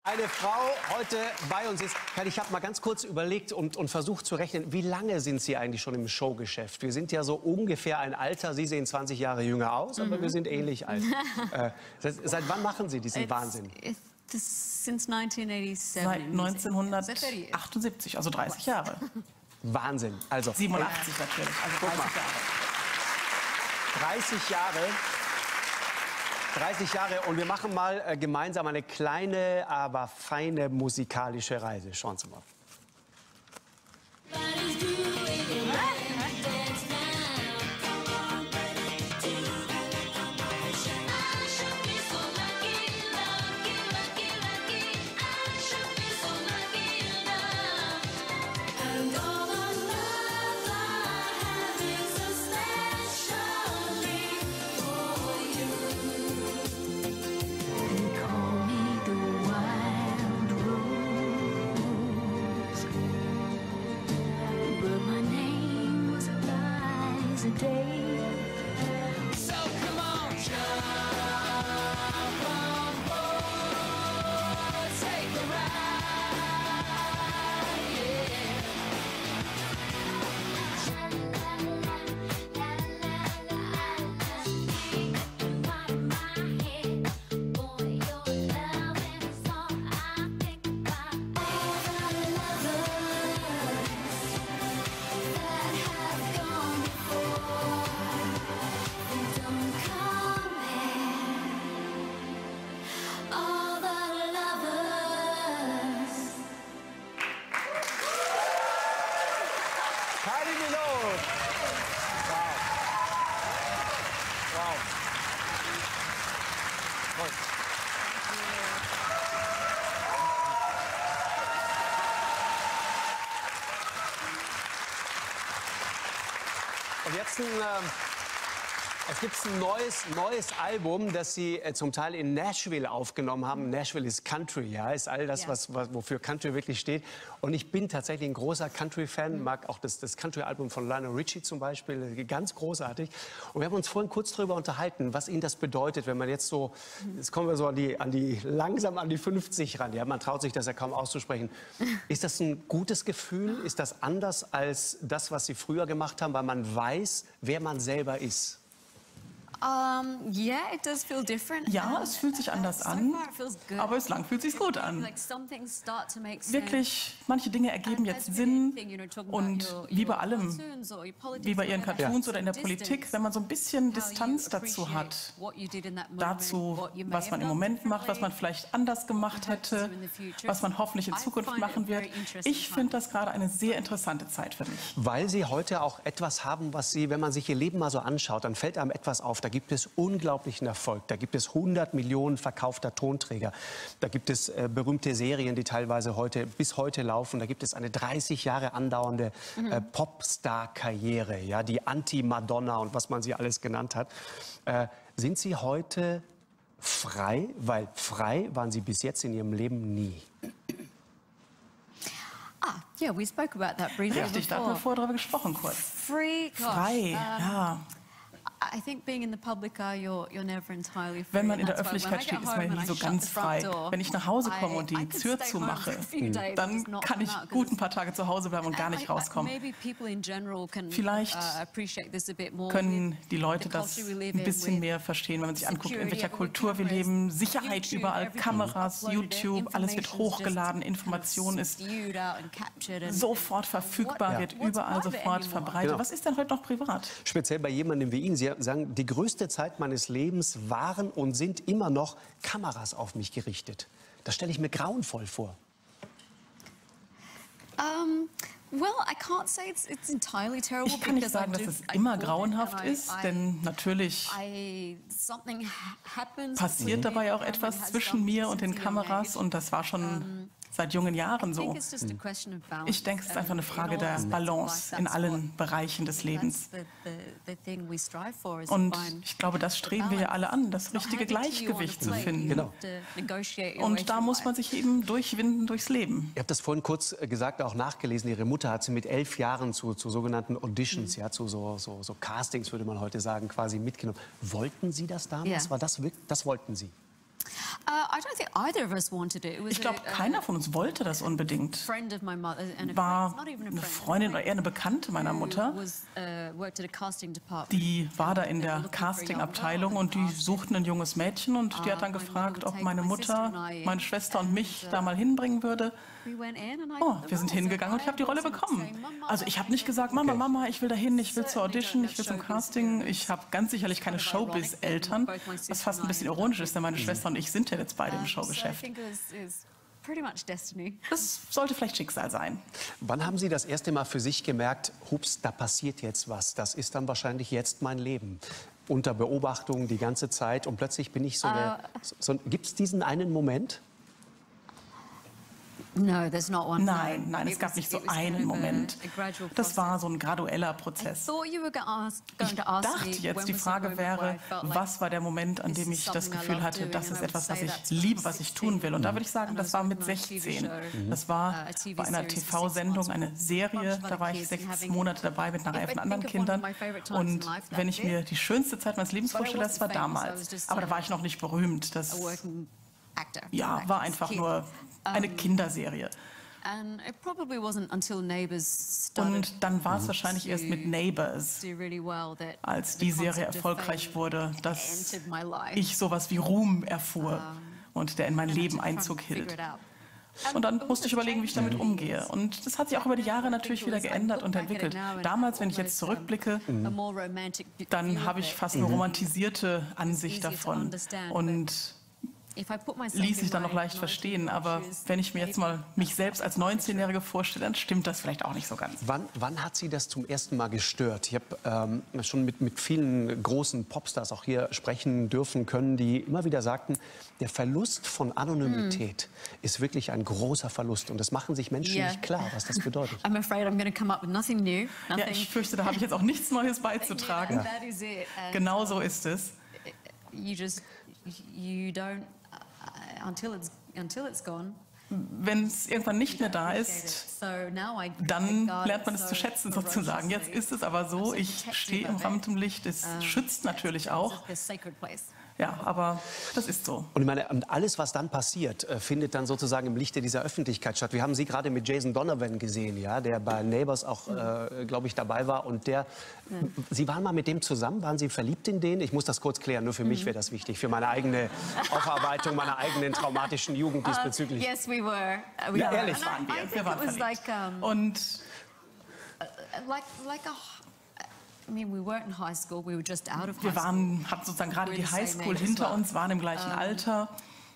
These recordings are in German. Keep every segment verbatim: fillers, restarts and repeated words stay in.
Eine Frau heute bei uns ist. Ich habe mal ganz kurz überlegt und, und versucht zu rechnen, wie lange sind Sie eigentlich schon im Showgeschäft? Wir sind ja so ungefähr ein Alter. Sie sehen zwanzig Jahre jünger aus, aber mhm. wir sind ähnlich alt. äh, seit, seit wann machen Sie diesen it's, Wahnsinn? It's since neunzehnhundertachtundsiebzig. Seit neunzehnhundertachtundsiebzig, also dreißig Jahre. Wahnsinn. Also siebenundachtzig äh, natürlich, also dreißig Jahre. dreißig Jahre. dreißig Jahre und wir machen mal äh, gemeinsam eine kleine, aber feine musikalische Reise. Schauen Sie mal. Und jetzt ein, äh, es gibt ein neues, neues Album, das Sie äh, zum Teil in Nashville aufgenommen haben. Nashville ist Country, ja, ist all das, ja. was, was, wofür Country wirklich steht. Und ich bin tatsächlich ein großer Country-Fan, mag auch das, das Country-Album von Lionel Richie zum Beispiel, ganz großartig. Und wir haben uns vorhin kurz darüber unterhalten, was Ihnen das bedeutet, wenn man jetzt so, jetzt kommen wir so an die, an die langsam an die fünfzig ran. Ja, man traut sich das ja kaum auszusprechen. Ist das ein gutes Gefühl? Ist das anders als das, was Sie früher gemacht haben, weil man weiß, wer man selber ist? Um, yeah, it does feel different. Ja, es fühlt sich anders an, aber bislang fühlt es sich gut an. Wirklich, manche Dinge ergeben jetzt Sinn und wie bei allem, wie bei Ihren Cartoons oder in der Politik, wenn man so ein bisschen Distanz dazu hat, dazu, was man im Moment macht, was man vielleicht anders gemacht hätte, was man hoffentlich in Zukunft machen wird. Ich finde das gerade eine sehr interessante Zeit für mich. Weil Sie heute auch etwas haben, was Sie, wenn man sich Ihr Leben mal so anschaut, dann fällt einem etwas auf. Da gibt es unglaublichen Erfolg. Da gibt es hundert Millionen verkaufter Tonträger. Da gibt es äh, berühmte Serien, die teilweise heute, bis heute laufen. Da gibt es eine dreißig Jahre andauernde äh, Popstar-Karriere, ja, die Anti-Madonna und was man sie alles genannt hat. Äh, sind Sie heute frei? Weil frei waren Sie bis jetzt in Ihrem Leben nie. Ah, yeah, we spoke about that briefly. Richtig, da haben wir vorher darüber gesprochen kurz. Free, gosh, frei, um, ja. Wenn man in der Öffentlichkeit steht, ist man nie so ganz frei. Wenn ich nach Hause komme und die Tür zumache, dann kann ich gut ein paar Tage zu Hause bleiben und gar nicht rauskommen. Vielleicht können die Leute das ein bisschen mehr verstehen, wenn man sich anguckt, in welcher Kultur wir leben. Sicherheit überall, Kameras, YouTube, alles wird hochgeladen, Information ist sofort verfügbar, wird überall sofort verbreitet. Genau. Was ist denn heute noch privat? Speziell bei jemandem wie Ihnen. Sie sagen, die größte Zeit meines Lebens waren und sind immer noch Kameras auf mich gerichtet. Das stelle ich mir grauenvoll vor. Um, well, I can't say it's, it's entirely terrible. Ich kann nicht sagen, dass es immer grauenhaft ist, denn natürlich passiert dabei auch etwas zwischen mir und den Kameras und das war schon seit jungen Jahren so. Ich denke, es ist einfach eine Frage der Balance in allen Bereichen des Lebens. Und ich glaube, das streben wir ja alle an, das richtige Gleichgewicht zu finden. Genau. Und da muss man sich eben durchwinden durchs Leben. Ihr habt das vorhin kurz gesagt, auch nachgelesen. Ihre Mutter hat sie mit elf Jahren zu, zu sogenannten Auditions, ja, zu so, so, so Castings, würde man heute sagen, quasi mitgenommen. Wollten Sie das damals? Ja. War das, das wollten Sie? Ich glaube, keiner von uns wollte das unbedingt. War eine Freundin oder eher eine Bekannte meiner Mutter, die war da in der Casting-Abteilung und die suchten ein junges Mädchen und die hat dann gefragt, ob meine Mutter, meine Schwester und mich da mal hinbringen würde. Oh, wir sind hingegangen und ich habe die Rolle bekommen. Also ich habe nicht gesagt, Mama, Mama, ich will dahin, ich will zur Audition, ich will zum Casting. Ich habe ganz sicherlich keine Showbiz-Eltern, was fast ein bisschen ironisch ist, denn meine Schwester und ich sind ja jetzt beide im Showgeschäft. Das sollte vielleicht Schicksal sein. Wann haben Sie das erste Mal für sich gemerkt, hups, da passiert jetzt was, das ist dann wahrscheinlich jetzt mein Leben? Unter Beobachtung die ganze Zeit und plötzlich bin ich so eine... So, gibt es diesen einen Moment? Nein, nein, es gab nicht so einen Moment. Das war so ein gradueller Prozess. Ich dachte jetzt, die Frage wäre, was war der Moment, an dem ich das Gefühl hatte, das ist etwas, was ich liebe, was ich tun will. Und da würde ich sagen, das war mit sechzehn. Das war bei einer T V-Sendung, eine Serie, da war ich sechs Monate dabei mit einer Reihe von anderen Kindern. Und wenn ich mir die schönste Zeit meines Lebens vorstelle, das war damals. Aber da war ich noch nicht berühmt. Das ja, war einfach nur eine Kinderserie. Und dann war es wahrscheinlich erst mit Neighbours, als die Serie erfolgreich wurde, dass ich sowas wie Ruhm erfuhr und der in mein Leben Einzug hielt. Und dann musste ich überlegen, wie ich damit umgehe. Und das hat sich auch über die Jahre natürlich wieder geändert und entwickelt. Damals, wenn ich jetzt zurückblicke, dann habe ich fast eine romantisierte Ansicht davon. Und ließ sich dann noch leicht verstehen, aber wenn ich mir jetzt mal mich selbst als neunzehnjährige vorstelle, dann stimmt das vielleicht auch nicht so ganz. Wann, wann hat Sie das zum ersten Mal gestört? Ich habe ähm, schon mit, mit vielen großen Popstars auch hier sprechen dürfen können, die immer wieder sagten, der Verlust von Anonymität mm. ist wirklich ein großer Verlust und das machen sich Menschen yeah. nicht klar, was das bedeutet. I'm afraid I'm going to come up with nothing new. Nothing. Ja, ich fürchte, da habe ich jetzt auch nichts Neues beizutragen. Yeah. Genau so ist es. You just, you don't Until it's, until it's gone. Wenn es irgendwann nicht mehr da ist, dann lernt man es zu schätzen sozusagen. Jetzt ist es aber so, ich stehe im Rampenlicht, es schützt natürlich auch. Ja, aber das ist so. Und ich meine, alles, was dann passiert, findet dann sozusagen im Lichte dieser Öffentlichkeit statt. Wir haben Sie gerade mit Jason Donovan gesehen, ja, der bei Neighbours auch, äh, glaube ich, dabei war. Und der, ja. Sie waren mal mit dem zusammen? Waren Sie verliebt in den? Ich muss das kurz klären, nur für mhm. mich wäre das wichtig, für meine eigene Aufarbeitung meiner eigenen traumatischen Jugend diesbezüglich. Uh, yes, we were. Uh, we ja, were. ehrlich waren wir. Wir waren verliebt. Like, um, Und like, like a Wir waren, hatten sozusagen gerade die Highschool hinter uns, waren im gleichen Alter.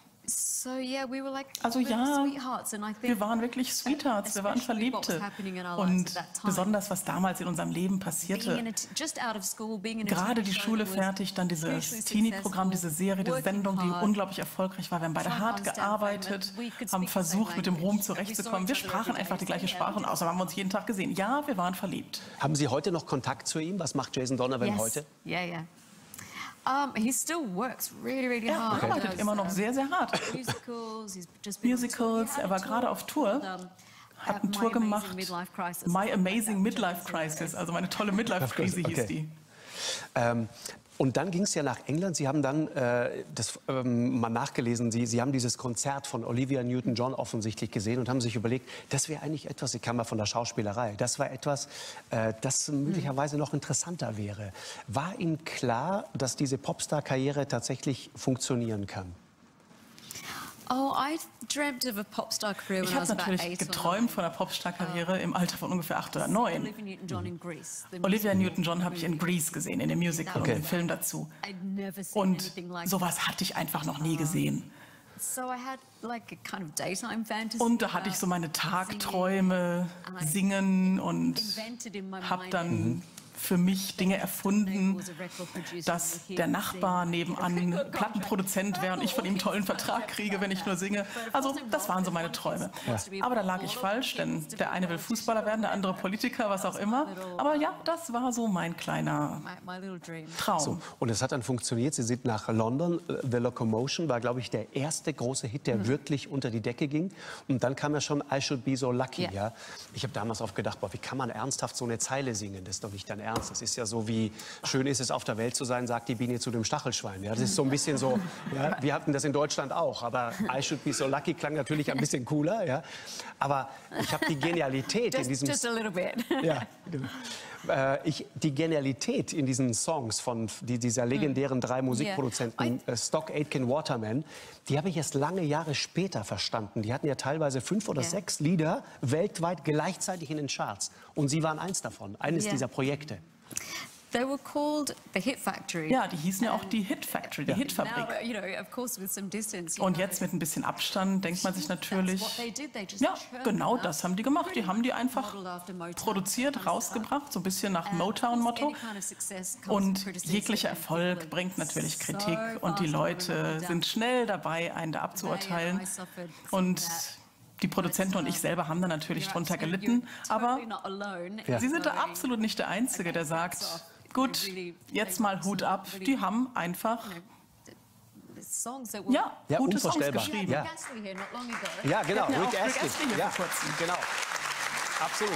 Also ja, wir waren wirklich Sweethearts, wir waren Verliebte. Und besonders, was damals in unserem Leben passierte, gerade die Schule fertig, dann dieses Teenie-Programm, diese Serie, diese Sendung, die unglaublich erfolgreich war. Wir haben beide hart gearbeitet, haben versucht, mit dem Ruhm zurechtzukommen. Wir sprachen einfach die gleiche Sprache und außerdem haben wir uns jeden Tag gesehen. Ja, wir waren verliebt. Haben Sie heute noch Kontakt zu ihm? Was macht Jason Donovan yes. heute? Ja, ja. Um, he still works really, really hard. Er arbeitet immer noch sehr, sehr hart. Musicals, er war gerade auf Tour, hat eine Tour gemacht. My Amazing Midlife Crisis, also meine tolle Midlife-Krise hieß die. Ähm, und dann ging es ja nach England. Sie haben dann äh, das ähm, mal nachgelesen. Sie, Sie haben dieses Konzert von Olivia Newton-John offensichtlich gesehen und haben sich überlegt, das wäre eigentlich etwas, ich kam mal von der Schauspielerei, das war etwas, äh, das möglicherweise noch interessanter wäre. War Ihnen klar, dass diese Popstar-Karriere tatsächlich funktionieren kann? Oh, I dreamt of a popstar career when ich habe natürlich geträumt von einer Popstar-Karriere im Alter von ungefähr acht oder neun. Olivia Newton-John habe ich in Grease gesehen, in dem Musical okay. und dem Film dazu. Und sowas hatte ich einfach noch nie gesehen. Und da hatte ich so meine Tagträume, singen und habe dann für mich Dinge erfunden, dass der Nachbar nebenan Plattenproduzent wäre und ich von ihm einen tollen Vertrag kriege, wenn ich nur singe. Also das waren so meine Träume. Ja. Aber da lag ich falsch, denn der eine will Fußballer werden, der andere Politiker, was auch immer. Aber ja, das war so mein kleiner Traum. So, und es hat dann funktioniert. Sie sind nach London. The Locomotion war, glaube ich, der erste große Hit, der mhm. wirklich unter die Decke ging. Und dann kam ja schon I Should Be So Lucky. Ja. Ja. Ich habe damals oft gedacht, boah, wie kann man ernsthaft so eine Zeile singen? Das ist doch nicht dein Ernst. ernst. Das ist ja so wie, schön ist es auf der Welt zu sein, sagt die Biene zu dem Stachelschwein. Ja, das ist so ein bisschen so, ja, wir hatten das in Deutschland auch, aber I Should Be So Lucky klang natürlich ein bisschen cooler. Ja. Aber ich habe die Genialität just, in diesem... Just a little bit. Ja, genau. Äh, ich, die Genialität in diesen Songs von die, dieser legendären drei Musikproduzenten, yeah. äh, Stock Aitken Waterman, die habe ich erst lange Jahre später verstanden. Die hatten ja teilweise fünf oder yeah. sechs Lieder weltweit gleichzeitig in den Charts. Und Sie waren eins davon, eines yeah. dieser Projekte. They were called the Hit Factory. Ja, die hießen ja auch die Hit Factory, die Hitfabrik. Now, you know, of course with some distance, und jetzt mit ein bisschen Abstand denkt man sich natürlich, ja, genau das haben die gemacht. Die haben die einfach produziert, rausgebracht, so ein bisschen nach Motown-Motto. Und jeglicher Erfolg bringt natürlich Kritik und die Leute sind schnell dabei, einen da abzuurteilen. Und die Produzenten und ich selber haben da natürlich drunter gelitten, aber ja. Sie sind da absolut nicht der Einzige, der sagt, gut, jetzt mal Hut ab, die haben einfach ja, ja, gute Songs geschrieben. Ja, ja genau, ja, Rick Astley, ja, genau, absolut.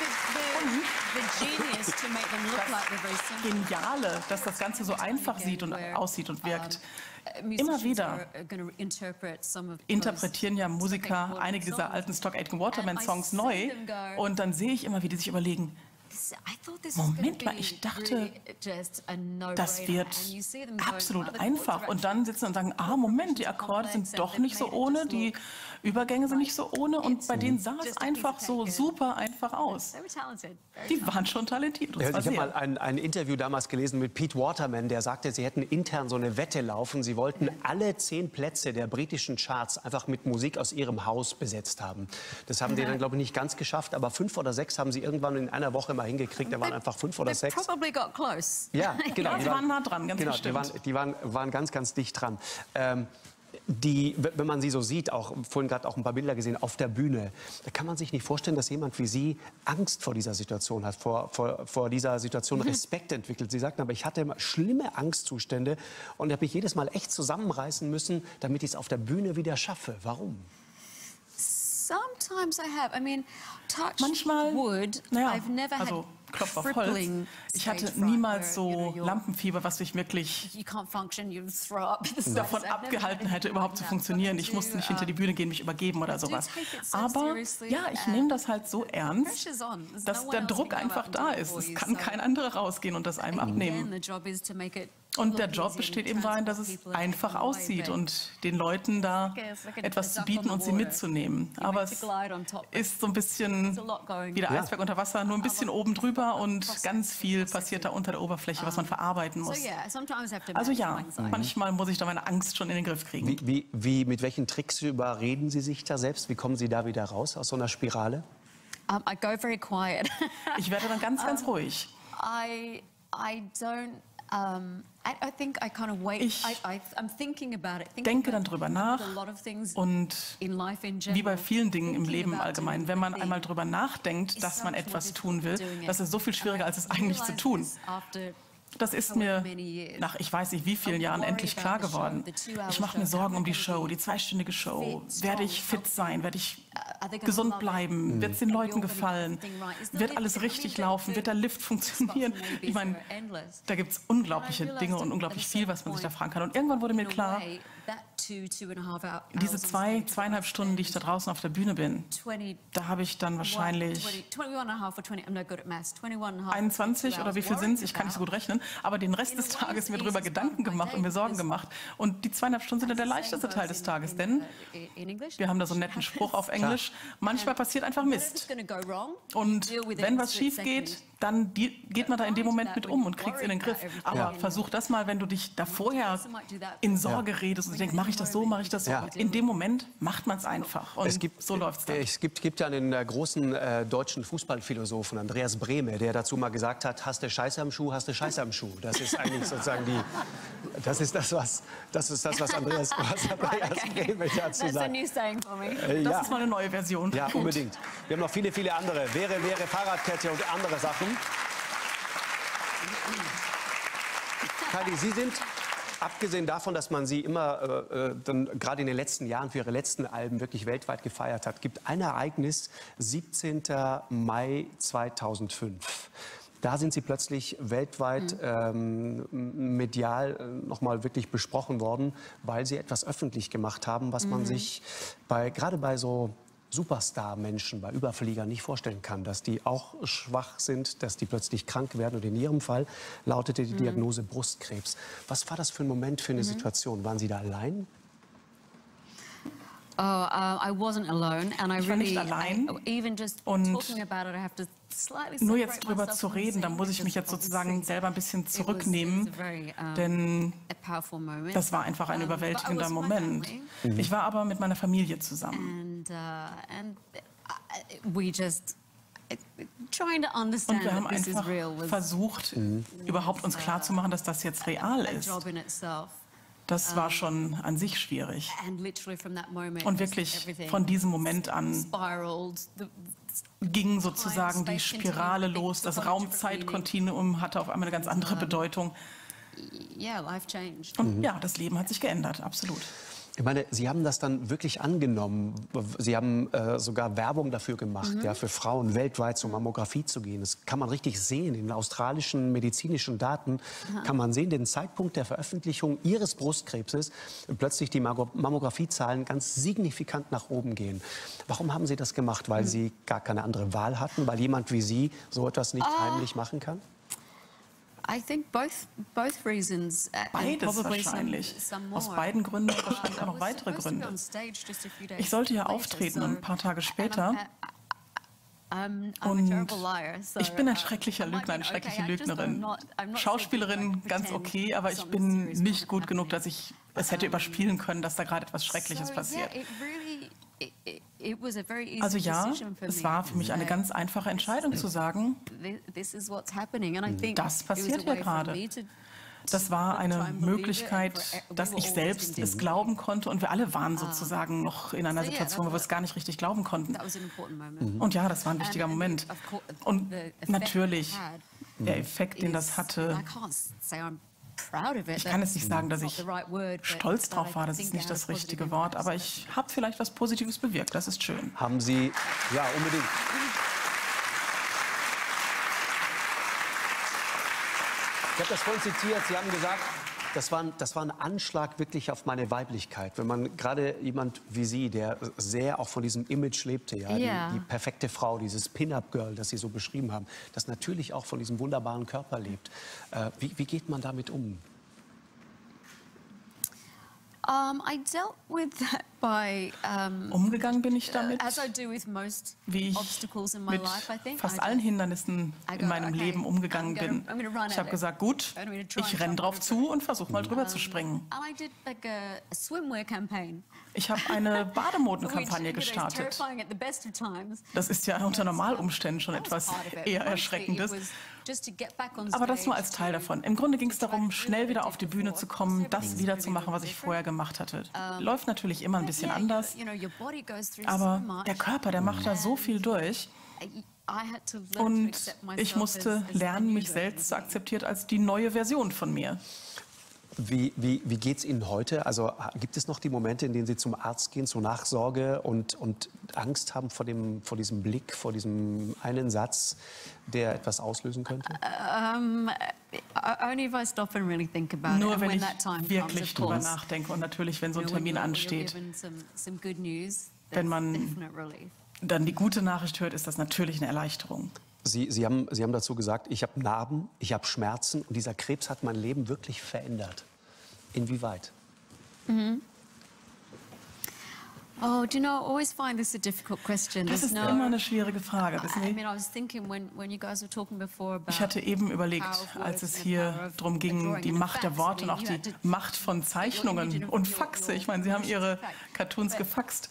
Das Geniale, dass das Ganze so einfach sieht und aussieht und wirkt. Immer wieder interpretieren ja Musiker einige dieser alten Stock Aitken Waterman Songs neu und dann sehe ich immer, wie die sich überlegen, Moment mal, ich dachte, das wird absolut einfach. Und dann sitzen und sagen, ah, Moment, die Akkorde sind doch nicht so ohne, die Übergänge sind nicht so ohne. Und bei denen sah es einfach so super einfach aus. Die waren schon talentiert. Ja, ich habe mal ein, ein Interview damals gelesen mit Pete Waterman, der sagte, sie hätten intern so eine Wette laufen. Sie wollten alle zehn Plätze der britischen Charts einfach mit Musik aus ihrem Haus besetzt haben. Das haben die dann, glaube ich, nicht ganz geschafft, aber fünf oder sechs haben sie irgendwann in einer Woche mal hingekriegt. Da waren einfach fünf oder sechs. Probably got close. Ja, genau. Ja, die waren nah dran, ganz genau, bestimmt. Die, waren, die waren, waren ganz, ganz dicht dran. Ähm, die, wenn man sie so sieht, auch vorhin gerade auch ein paar Bilder gesehen, auf der Bühne, da kann man sich nicht vorstellen, dass jemand wie Sie Angst vor dieser Situation hat, vor, vor, vor dieser Situation Respekt entwickelt. Sie sagten aber, ich hatte immer schlimme Angstzustände und habe mich jedes Mal echt zusammenreißen müssen, damit ich es auf der Bühne wieder schaffe. Warum? Sometimes I have. I mean, touch Manchmal, wood. naja, I've never also had Klopf auf Holz. Ich hatte niemals so Lampenfieber, was mich wirklich davon abgehalten hätte, überhaupt zu funktionieren. Ich musste nicht hinter die Bühne gehen, mich übergeben oder sowas. Aber ja, ich nehme das halt so ernst, dass der Druck einfach da ist. Es kann kein anderer rausgehen und das einem abnehmen. Und der Job besteht eben darin, dass es einfach aussieht und den Leuten da etwas zu bieten und sie mitzunehmen. Aber es ist so ein bisschen wie der Eisberg unter Wasser, nur ein bisschen oben drüber und ganz viel passiert da unter der Oberfläche, was man verarbeiten muss. Also ja, manchmal muss ich da meine Angst schon in den Griff kriegen. Wie, wie, wie, mit welchen Tricks überreden Sie sich da selbst? Wie kommen Sie da wieder raus aus so einer Spirale? Um, I go very quiet. Ich werde dann ganz, ganz ruhig. I, I don't... Um, I, I think I kind of wait. Ich I, I, I'm thinking about it, thinking denke dann drüber nach und in life in wie bei vielen Dingen im Leben allgemein, wenn man einmal drüber nachdenkt, dass man etwas tun will, das ist so viel schwieriger, als es eigentlich zu tun. Das ist mir nach ich weiß nicht wie vielen Jahren endlich klar geworden. Ich mache mir Sorgen um die Show, die zweistündige Show. Werde ich fit sein? Werde ich gesund bleiben? Wird es den Leuten gefallen? Wird alles richtig laufen? Wird der Lift funktionieren? Ich meine, da gibt es unglaubliche Dinge und unglaublich viel, was man sich da fragen kann. Und irgendwann wurde mir klar, diese zwei, zweieinhalb Stunden, die ich da draußen auf der Bühne bin, da habe ich dann wahrscheinlich einundzwanzig oder wie viel sind es? Ich kann nicht so gut rechnen. Aber den Rest des Tages mir darüber Gedanken gemacht und mir Sorgen gemacht. Und die zweieinhalb Stunden sind dann der leichteste Teil des Tages, denn wir haben da so einen netten Spruch auf Englisch. Manchmal passiert einfach Mist. Und wenn was schief geht, dann geht man da in dem Moment mit um und kriegt es in den Griff. Aber ja. versuch das mal, wenn du dich da vorher in Sorge ja. redest und denkst, mache ich das so, mache ich das so. Ja. In dem Moment macht man es einfach. Und es gibt, so läuft es dann. Es gibt, gibt ja einen äh, großen äh, deutschen Fußballphilosophen, Andreas Brehme, der dazu mal gesagt hat, hast du Scheiße am Schuh, hast du Scheiße am Schuh. Das ist eigentlich sozusagen die, das ist das, was, das ist das, was Andreas, was Andreas okay. Brehme dazu sagt. Äh, das ja. ist mal eine neue Version. Ja, unbedingt. Wir haben noch viele, viele andere. Wäre, wäre, Fahrradkette und andere Sachen. Kylie, Sie sind, abgesehen davon, dass man Sie immer, äh, dann, gerade in den letzten Jahren für Ihre letzten Alben wirklich weltweit gefeiert hat, gibt ein Ereignis, siebzehnten Mai zweitausendfünf. Da sind sie plötzlich weltweit ähm, medial nochmal wirklich besprochen worden, weil sie etwas öffentlich gemacht haben, was man sich bei, gerade bei so Superstar-Menschen, bei Überfliegern nicht vorstellen kann, dass die auch schwach sind, dass die plötzlich krank werden. Und in ihrem Fall lautete die Diagnose Brustkrebs. Was war das für ein Moment, für eine Situation? Waren Sie da allein? Oh, uh, I wasn't alone, and I ich war really, nicht allein. I, even just und talking about it, I have to slightly nur jetzt drüber zu reden, da muss ich mich jetzt sozusagen selber ein bisschen zurücknehmen, denn das war einfach ein überwältigender Moment. Mhm. Ich war aber mit meiner Familie zusammen. And, uh, and we just Und wir haben einfach versucht, mhm. überhaupt uns klarzumachen, dass das jetzt real ist. Das war schon an sich schwierig. Und wirklich von diesem Moment an ging sozusagen die Spirale los. Das Raum-Zeit-Kontinuum hatte auf einmal eine ganz andere Bedeutung. Und ja, das Leben hat sich geändert, absolut. Ich meine, Sie haben das dann wirklich angenommen. Sie haben äh, sogar Werbung dafür gemacht, mhm. ja, für Frauen weltweit zur Mammographie zu gehen. Das kann man richtig sehen. In australischen medizinischen Daten Aha. kann man sehen, den Zeitpunkt der Veröffentlichung Ihres Brustkrebses plötzlich die Mammografiezahlen ganz signifikant nach oben gehen. Warum haben Sie das gemacht? Weil mhm. Sie gar keine andere Wahl hatten? Weil jemand wie Sie so etwas nicht uh. heimlich machen kann? I think both, both reasons, uh, Beides wahrscheinlich. Some, some Aus beiden Gründen wahrscheinlich auch noch weitere Gründe. Ich sollte ja auftreten ein paar Tage später. Und ich bin ein schrecklicher Lügner, eine schreckliche Lügnerin. Schauspielerin ganz okay, aber ich bin nicht gut genug, dass ich es hätte überspielen können, dass da gerade etwas Schreckliches passiert. Also ja, es war für mich eine ganz einfache Entscheidung zu sagen, das passiert hier gerade. Das war eine Möglichkeit, dass ich selbst es glauben konnte und wir alle waren sozusagen noch in einer Situation, wo wir es gar nicht richtig glauben konnten. Und ja, das war ein wichtiger Moment. Und natürlich, der Effekt, den das hatte, ich kann jetzt nicht sagen, dass ich stolz drauf war, das ist nicht das richtige Wort, aber ich habe vielleicht was Positives bewirkt, das ist schön. Haben Sie, ja, unbedingt. Ich habe das vorhin zitiert, Sie haben gesagt, das war, ein, das war ein Anschlag wirklich auf meine Weiblichkeit. Wenn man gerade jemand wie Sie, der sehr auch von diesem Image lebte, ja, yeah. die, die perfekte Frau, dieses Pin-Up-Girl, das Sie so beschrieben haben, das natürlich auch von diesem wunderbaren Körper lebt. Äh, wie, wie geht man damit um? Um, I dealt with that by, um, Umgegangen bin ich damit, as I do with most wie ich obstacles in my mit life, I think. fast allen Hindernissen in meinem okay, Leben umgegangen bin. Ich habe gesagt, gut, ich renne drauf zu und versuche mal drüber zu springen. Ich habe eine Bademodenkampagne gestartet. Das ist ja unter Normalumständen schon etwas eher Erschreckendes. Aber das nur als Teil davon. Im Grunde ging es darum, schnell wieder auf die Bühne zu kommen, das wieder zu machen, was ich vorher gemacht hatte. Läuft natürlich immer ein bisschen anders, aber der Körper, der macht da so viel durch. Und ich musste lernen, mich selbst zu akzeptieren als die neue Version von mir. Wie, wie, wie geht es Ihnen heute? Also gibt es noch die Momente, in denen Sie zum Arzt gehen, zur Nachsorge und, und Angst haben vor, dem, vor diesem Blick, vor diesem einen Satz, der etwas auslösen könnte? Um, only if I stop and really think about Nur it. wenn ich wirklich drüber nachdenke und natürlich, wenn so ein Termin ansteht. Wenn man dann die gute Nachricht hört, ist das natürlich eine Erleichterung. Sie, Sie, haben, Sie haben dazu gesagt, ich habe Narben, ich habe Schmerzen und dieser Krebs hat mein Leben wirklich verändert. Inwieweit? Mhm. Oh, do you know, I always find this a difficult question. Das ist immer eine schwierige Frage, wissen Sie? Ich hatte eben überlegt, als es hier darum ging, die Macht der Worte und auch die Macht von Zeichnungen und Faxe. Ich meine, Sie haben Ihre Cartoons gefaxt.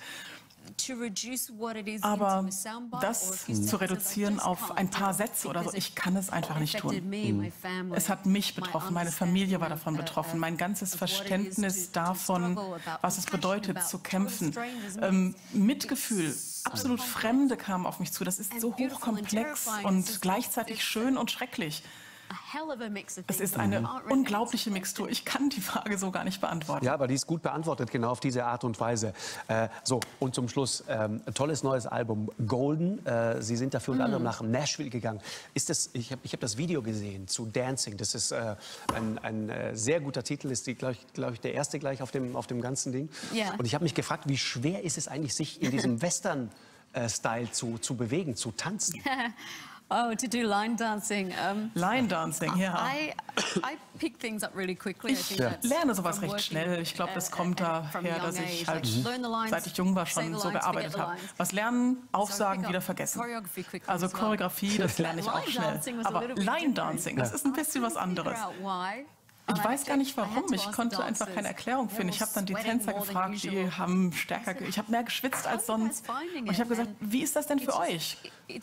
Aber das zu reduzieren auf ein paar Sätze oder so, ich kann es einfach nicht tun. Es hat mich betroffen, meine Familie war davon betroffen, mein ganzes Verständnis davon, was es bedeutet, zu kämpfen. Ähm, Mitgefühl, absolut Fremde kamen auf mich zu. Das ist so hochkomplex und gleichzeitig schön und schrecklich. Es ist eine unglaubliche Mixtur. Ich kann die Frage so gar nicht beantworten. Ja, aber die ist gut beantwortet, genau auf diese Art und Weise. Äh, so, und zum Schluss, ähm, ein tolles neues Album, Golden. Äh, Sie sind dafür unter anderem nach Nashville gegangen. Ist das, ich habe ich hab das Video gesehen zu Dancing. Das ist äh, ein, ein äh, sehr guter Titel, ist, glaube ich, glaub ich, der erste gleich auf dem, auf dem ganzen Ding. Yeah. Und ich habe mich gefragt, wie schwer ist es eigentlich, sich in diesem Western-Style zu, zu bewegen, zu tanzen? Oh, to do line dancing. Um, line dancing, ja. I, I pick things up really quickly. Ich lerne sowas recht schnell. Ich glaube, das kommt daher, dass ich halt, seit ich jung war, schon so gearbeitet habe. Was lernen, aufsagen, wieder vergessen. Also Choreografie, das lerne ich auch schnell. Aber Line Dancing, das ist ein bisschen was anderes. Ich weiß gar nicht warum, ich konnte einfach keine Erklärung finden. Ich habe dann die Tänzer gefragt, die haben stärker, ge ich habe mehr geschwitzt als sonst. Und ich habe gesagt, wie ist das denn für euch?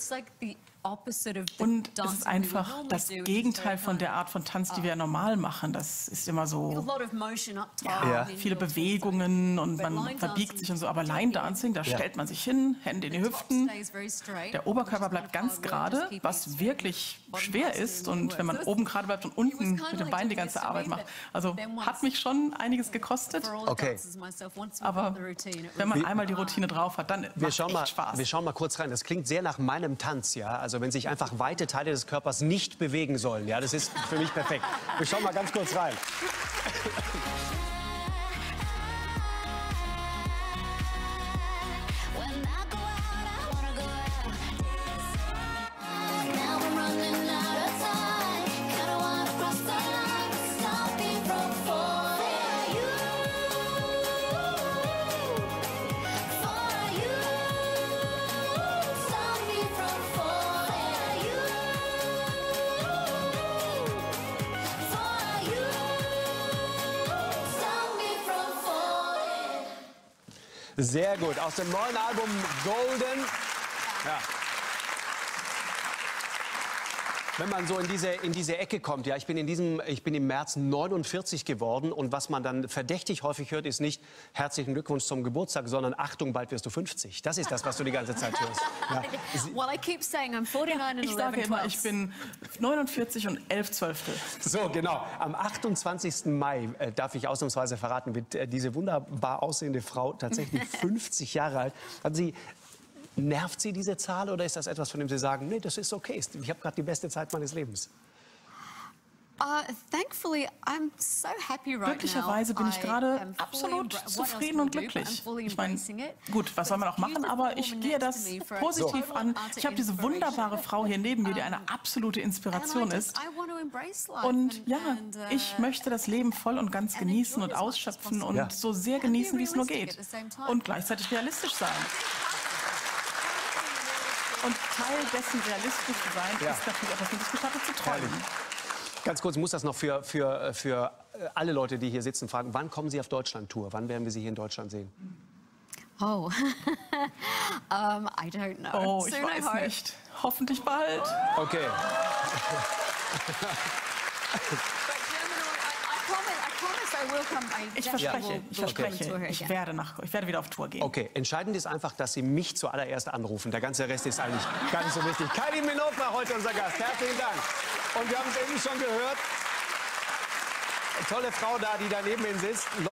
Und es ist einfach das Gegenteil von der Art von Tanz, die wir normal machen. Das ist immer so, ja, viele Bewegungen und man verbiegt sich und so. Aber Line Dancing, da stellt man sich hin, Hände in die Hüften. Der Oberkörper bleibt ganz gerade, was wirklich schwer ist. Und wenn man oben gerade bleibt und unten mit dem Bein die ganze Arbeit macht. Also hat mich schon einiges gekostet. Okay. Aber wenn man einmal die Routine drauf hat, dann wir macht schauen echt mal, Spaß. Wir schauen mal kurz rein. Das klingt sehr nach meinem Tanz, ja. Also wenn sich einfach weite Teile des Körpers nicht bewegen sollen, ja, das ist für mich perfekt. Wir schauen mal ganz kurz rein. Sehr gut. Aus dem neuen Album Golden. Ja. Wenn man so in diese, in diese Ecke kommt, ja, ich bin, in diesem, ich bin im März neunundvierzig geworden und was man dann verdächtig häufig hört, ist nicht herzlichen Glückwunsch zum Geburtstag, sondern Achtung, bald wirst du fünfzig. Das ist das, was du die ganze Zeit hörst. Ja. Well, I keep saying I'm forty-nine and ich sage immer, ich bin neunundvierzig und elf Zwölftel. So, genau. Am achtundzwanzigsten Mai, äh, darf ich ausnahmsweise verraten, wird äh, diese wunderbar aussehende Frau tatsächlich fünfzig Jahre alt. Hat sie Nervt Sie diese Zahl oder ist das etwas, von dem Sie sagen, nee, das ist okay, ich habe gerade die beste Zeit meines Lebens? Uh, thankfully, I'm so happy right Glücklicherweise bin ich gerade absolut zufrieden und glücklich. Ich meine, gut, was soll man auch machen, aber ich gehe das positiv an. Ich habe diese wunderbare Frau hier neben mir, die eine absolute Inspiration ist. Und ja, ich möchte das Leben voll und ganz genießen und ausschöpfen und so sehr genießen, wie es nur geht. Und gleichzeitig realistisch sein. Und Teil dessen, realistisch zu sein, ja. ist natürlich auch, dass man sich gestattet zu träumen. Ganz kurz, muss das noch für, für, für alle Leute, die hier sitzen, fragen, wann kommen Sie auf Deutschland-Tour? Wann werden wir Sie hier in Deutschland sehen? Oh, um, I don't know. Oh, ich Soon weiß nicht. Hoffentlich bald. Okay. Ich verspreche, ich verspreche, ich werde, nach, ich werde wieder auf Tour gehen. Okay, entscheidend ist einfach, dass Sie mich zuallererst anrufen. Der ganze Rest ist eigentlich gar nicht so wichtig. Kylie Minogue war heute unser Gast. Herzlichen Dank. Und wir haben es eben schon gehört. Eine tolle Frau da, die da neben Ihnen sitzt.